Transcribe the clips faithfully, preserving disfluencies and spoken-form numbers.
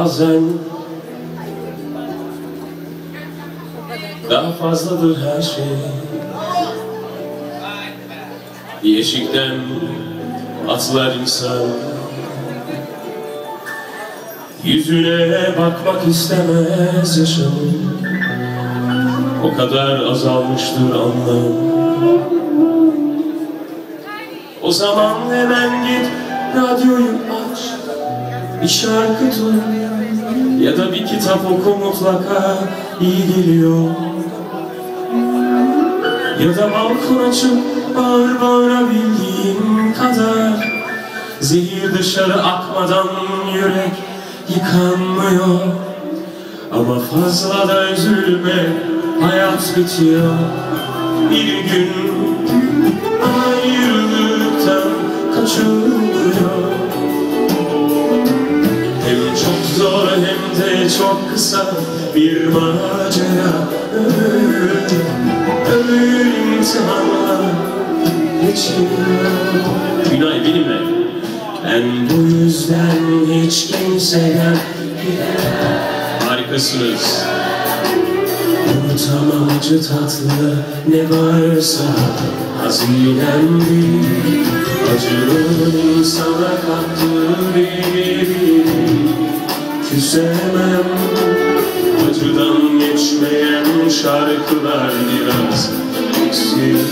bazen daha fazladır her şey. Yeşikten atlar insan, yüzüne bakmak istemez yaşamın. O kadar azalmıştır anlam. O zaman hemen git radyoyu aç, bir şarkı tut ya da bir kitap oku, mutlaka iyi geliyor. Ya da balkon açıp bağır bağırabildiğin kadar, zehir dışarı akmadan yürek yıkanmıyor. Ama fazla da üzülme, hayat bitiyor. Bir gün ayrılıktan kaçılıyor. Hem çok zor hem de çok kısa bir macera. Ömür, ömür imtihanla geçiyor. Günay benimle. Ben bu yüzden hiç kimseden gidemem. Harikasınız. Unutamam acı tatlı ne varsa hazinemdi. Acının insana kattığı bir küsemem. Acıdan geçmeyen şarkılar biraz eksik.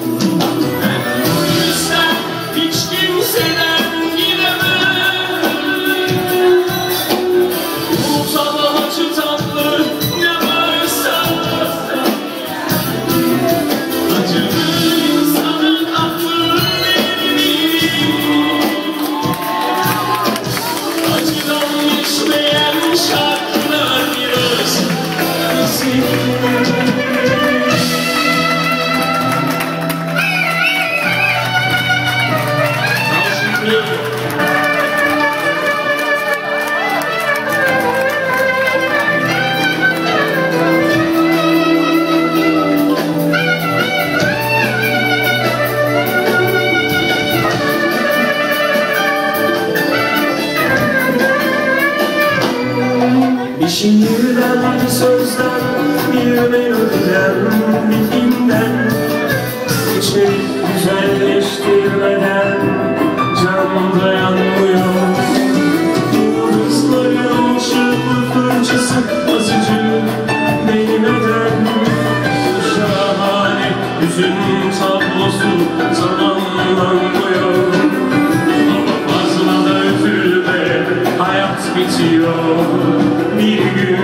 Bir şiirden, bir sözden, bir melodiden, bir filmden, içeri güzelleştirmeden can dayanmıyor. Yıldızların çırpı fırçası azıcık değmeden, şahane hüzün tablosu zamanlanmıyor. Ama fazla da üzülme, hayat bitiyor. Bir gün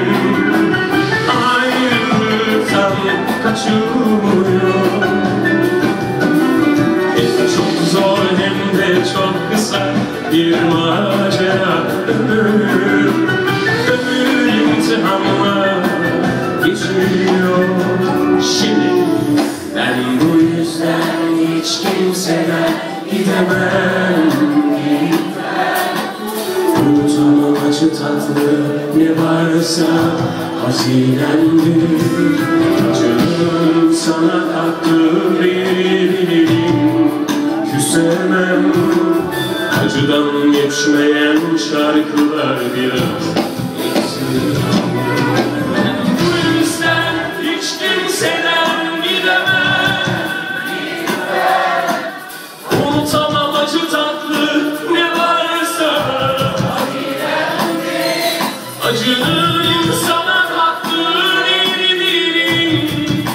ayrılıktan kaçılmıyor. Hem çok zor hem de çok kısa bir macera. Ömür, ömür imtihanla geçiyor. Şimdi ben bu yüzden hiç kimseden gidemem. Unutamam acı tatlı ne varsa hazinemdi. Acının sana kattığı bir küsemem. Acıdan geçmeyen şarkılar biraz eksik. Bu yüzden hiç kimseden gidemem. Unutamam acı tatlı ne varsa. Acının insana kattığı bir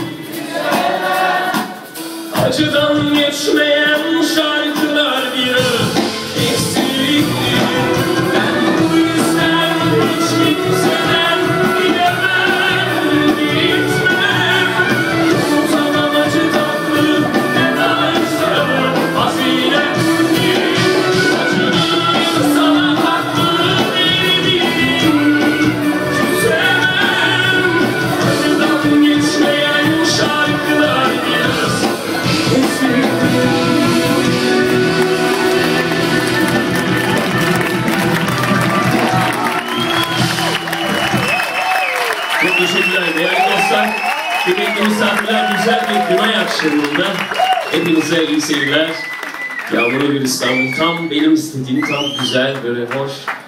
acıdan geçmeyen şarkılar biraz eksiktir. Ben bu yüzden hiç kimseden gidemem, gitmem. Unutamam acı tatlı ne varsa hazinemdir. Acının insana kattığı bir geçmeyen şarkılar biraz çok teşekkürler değerli dostlar. Kıymetli misafirler, güzel bir Günay akşamında hepinize iyi seyirler. Yağmurlu bir İstanbul, tam benim istediğim, tam güzel, böyle hoş.